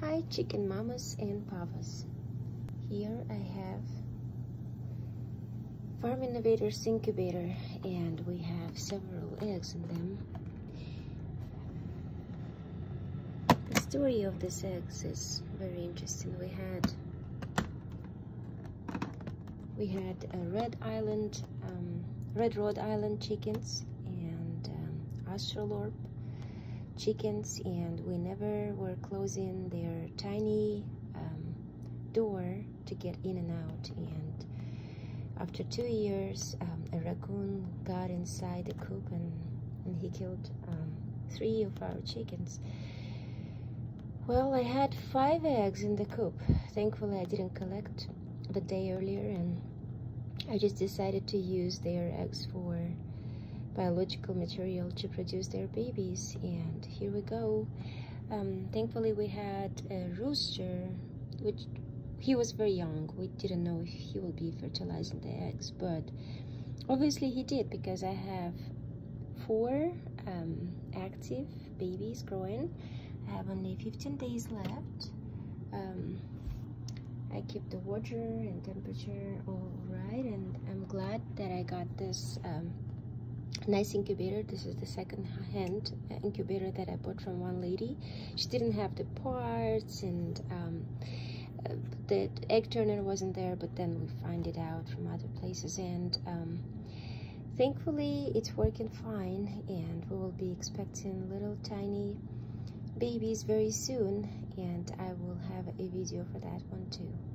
Hi chicken mamas and papas. Here I have Farm Innovators incubator and we have several eggs in them. The story of these eggs is very interesting. We had a Red Rhode Island chickens and Australorp chickens, and we never were closing their tiny door to get in and out. And after 2 years, a raccoon got inside the coop and he killed 3 of our chickens. Well, I had 5 eggs in the coop. Thankfully, I didn't collect the day earlier, and I just decided to use their eggs for biological material to produce their babies, and here we go. Thankfully, we had a rooster, which he was very young. We didn't know if he will be fertilizing the eggs, but obviously he did, because I have 4 active babies growing. I have only 15 days left. I keep the water and temperature all right, and I'm glad that I got this nice incubator. This is the second-hand incubator that I bought from one lady. She didn't have the parts, and the egg turner wasn't there, but then we find it out from other places, and thankfully it's working fine, and we will be expecting little tiny babies very soon, and I will have a video for that one too.